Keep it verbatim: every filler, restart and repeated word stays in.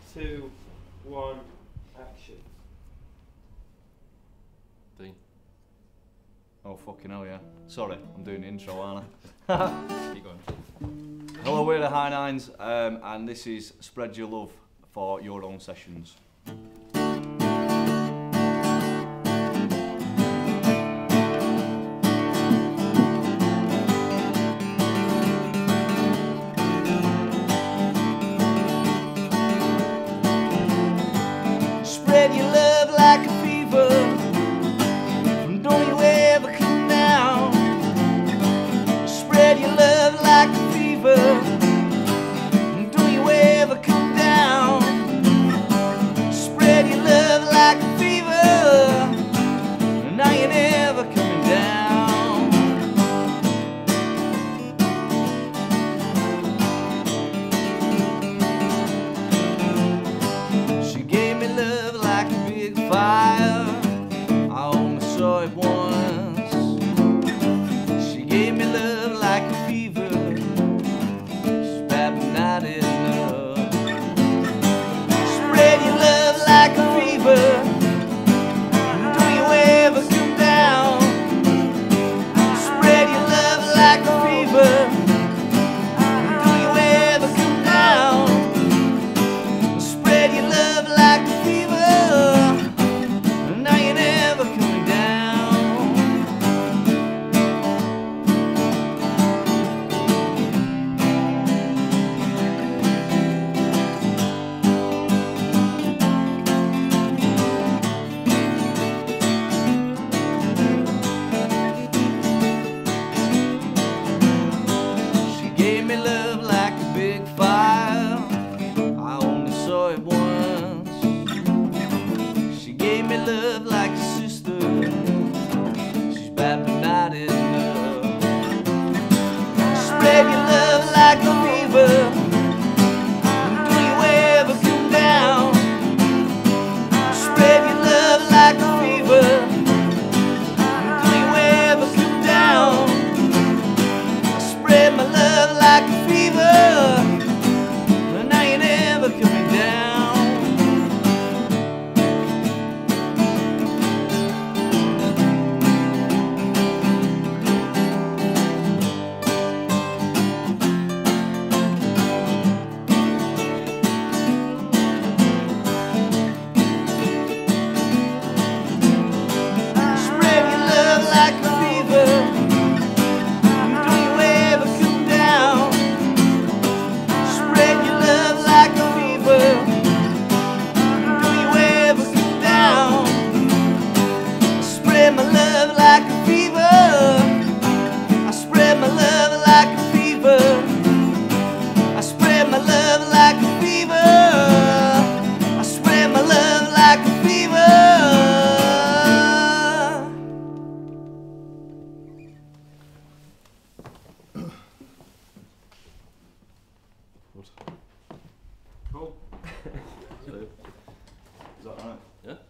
two, one, action. Dean. Oh fucking hell yeah. Sorry, I'm doing the intro, aren't I? Keep going. Hello, we're the High Nines, um, and this is Spread Your Love for Your Own Sessions. Spread your love like a fever, and don't you ever come down. Spread your love like a fever, and don't you ever come down. Spread your love like a fever, and now you're never coming down. She gave me love like a big fire, I only saw it once. She gave me love like a fever, she's bad but not enough. Spread your love like a fever, don't you ever come down. Spread your love like a fever, don't you ever come down. Spread your love like a fever, and now you're never coming down. She gave me love like a big fire, I only saw it once. She gave me love like a sister, she's bad but not enough. Spread your love like a fever, don't you ever come down. Spread your love like a fever, don't you ever come down. I spread my love like a fever, but now you're never coming down. Spread your love like a fever, don't you ever come down. Spread your love like a fever, don't you ever come down. Spread my love like a fever, I spread my love like a fever, I spread my love like a fever, I spread my love like a fever. Good. Cool. Is that alright? Yeah?